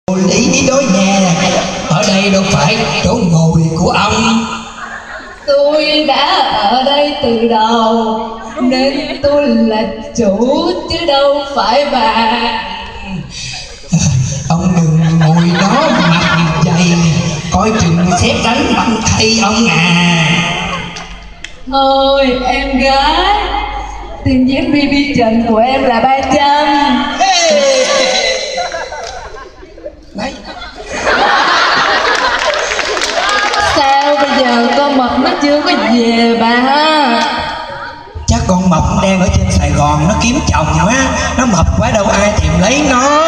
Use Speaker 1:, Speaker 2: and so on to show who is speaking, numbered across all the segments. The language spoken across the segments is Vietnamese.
Speaker 1: Lý đi đối nghe, ở đây đâu phải chỗ ngồi của ông.
Speaker 2: Tôi đã ở đây từ đầu nên tôi là chủ chứ đâu phải bà.
Speaker 1: Ông đừng ngồi đó mặt dày, coi chừng xếp đánh bằng thay ông à.
Speaker 2: Thôi em gái, tiền diễn BB Trần của em là 300.
Speaker 1: Đấy.
Speaker 2: Sao bây giờ con mập nó chưa có về bà ha?
Speaker 1: Chắc con mập đang ở trên Sài Gòn, nó kiếm chồng á, nó mập quá đâu ai tìm lấy nó.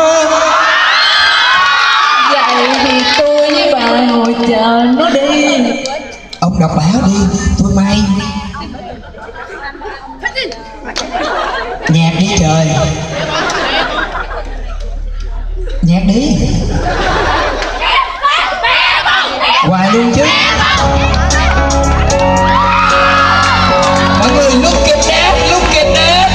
Speaker 2: Vậy thì tôi với bà ngồi chờ nó đi.
Speaker 1: Ông đọc báo đi, tôi may. Nhạc đi trời, nhạc đi hoài luôn chứ. Mọi người look at that, look at that.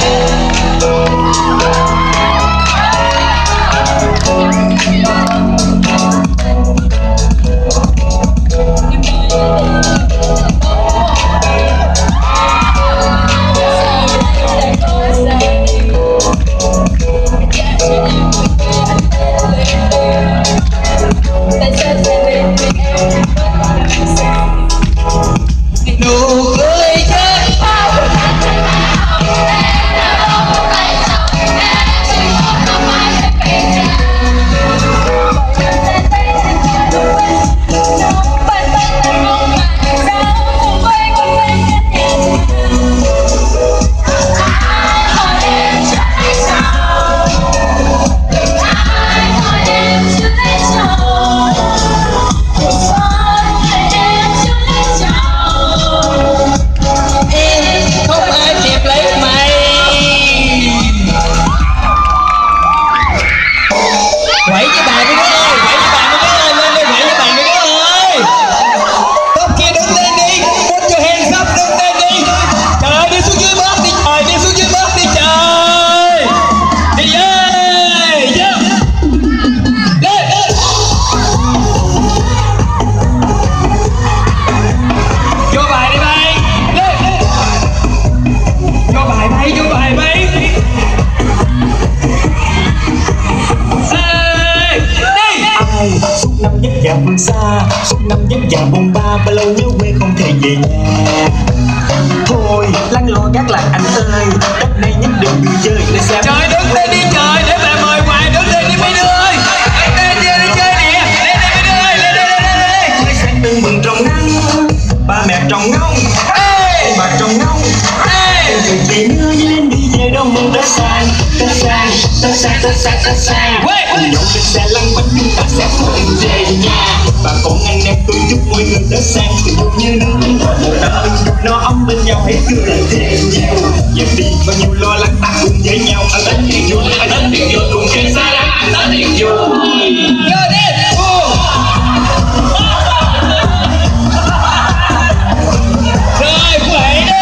Speaker 3: Phương xa suốt năm vất vả bôn ba, bao lâu nhớ quê không thể về nhà. Thôi lăn lo gác lại anh ơi, đất này nhất định người chơi để xem.
Speaker 1: Trời đứng lên đi trời, để bà mời hoài, đứng lên đi mấy đứa ơi. Lên đi chơi nè, lên đi mấy đứa ơi, lên đi.
Speaker 3: Mới sáng tưng bừng trồng nắng, ba mẹ trồng ngông, bà trồng ngông. Rồi về nữa lên đi về đâu mừng Tết sang, Tết sang, Tết sang, Tết sang, Tết sang. Cùng nhau lên xe lăn bánh chúng ta sẽ cùng về nhà. Bà con anh em tôi chúc mọi người Tết sang tình vui như nước. Một năm mình chúc nó ấm bên nhau hãy cười thêm nhiều. Giờ đi bao nhiêu lo lắng ta cùng với nhau. Ăn Tết thì vui, ăn Tết thì vui, cùng chơi xa lắm, ăn Tết thì vui.
Speaker 1: Vô đi. Rồi khỏe đi.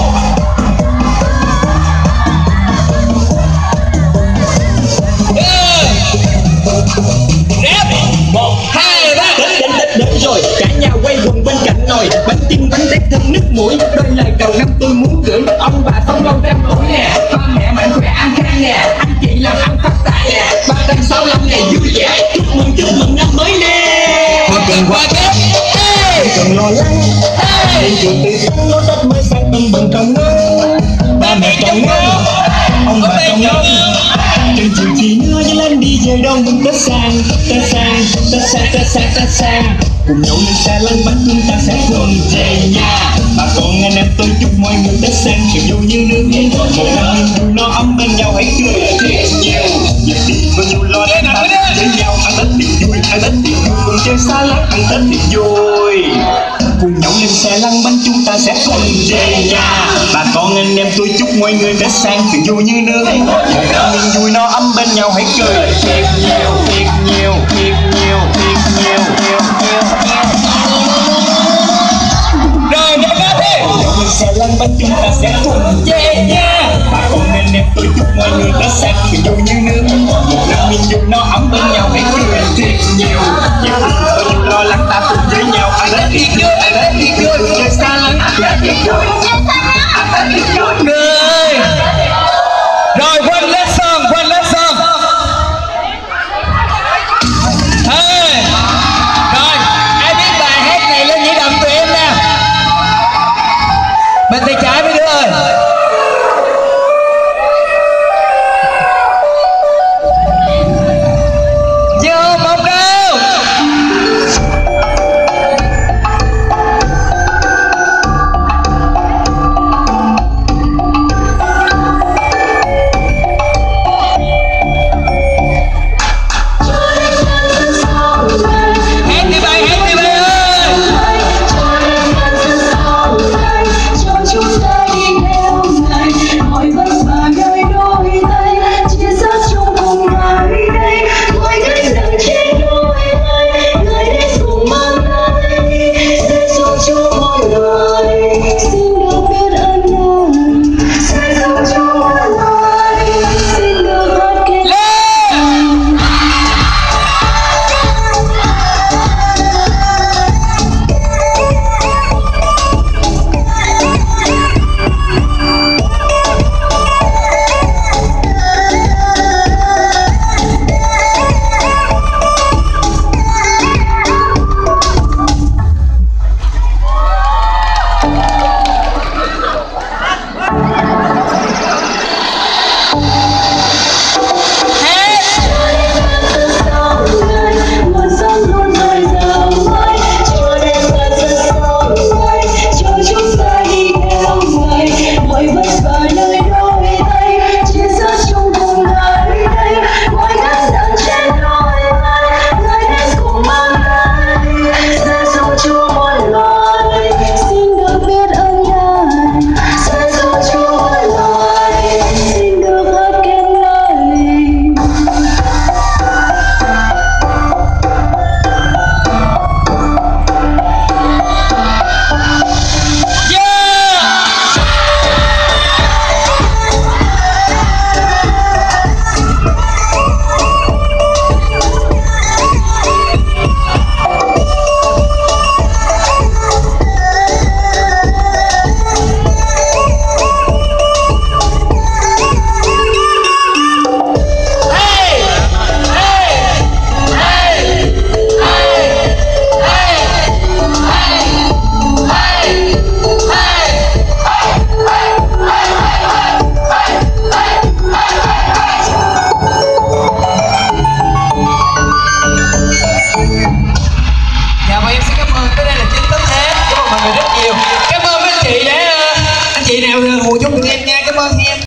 Speaker 1: Một, hai, ba.
Speaker 3: Tết đến rồi, cả nhà quay quần bên cạnh nồi bánh chưng bánh tét thơm nước mũi. Đôi lời đầu năm tôi muốn gửi ông bà sống lâu trăm tuổi nè, ba mẹ mạnh khỏe an khang nè, anh chị làm ăn phát tài nè, 365 ngày vui vẻ. Chúc mừng năm mới nè.
Speaker 1: Một tuần qua Tết,
Speaker 3: Không cần lo lắng, nên chuyện từ sáng nó Tết mới sang tưng bừng trong nắng. Ba mẹ trồng ngông, ông bà trồng ngông. Đừng chịu chi nữa như lên đi về đâu mừng Tết sang, Tết sang, Tết sang, Tết sang, Tết sang. Cùng nhau lên xe lăn bánh chúng ta sẽ cùng về nhà. Bà con anh em tôi chúc mọi người Tết sang chiều vui như nước. Một năm niềm vui nó ấm bên nhau hãy cười thêm nhiều. Giờ đi bao nhiêu lo lắng ta với nhau. Ăn Tết thì vui, ăn Tết thì vui, cùng chơi xa lắc ăn Tết thì vui. Cùng nhau lên xe lăn bánh chúng ta sẽ cùng về nhà. Bà con anh em tôi chúc mọi người Tết sang chiều vui như nước. Một năm niềm vui nó ấm bên nhau hãy cười thêm nhiều, thêm nhiều, thêm nhiều, thêm nhiều, nhiều, nhiều.
Speaker 1: rồi để có thế.
Speaker 3: Mình sẽ lăn bánh chúng ta sẽ cùng về nha. Bà con anh em tôi chúc mọi người Tết sang chiều vui như nước. Một năm niềm vui nó ấm bên nhau hãy cười thêm
Speaker 1: người rất nhiều. Cảm ơn mấy anh chị đã anh chị nào hùa chung tụi em nha, cảm ơn em.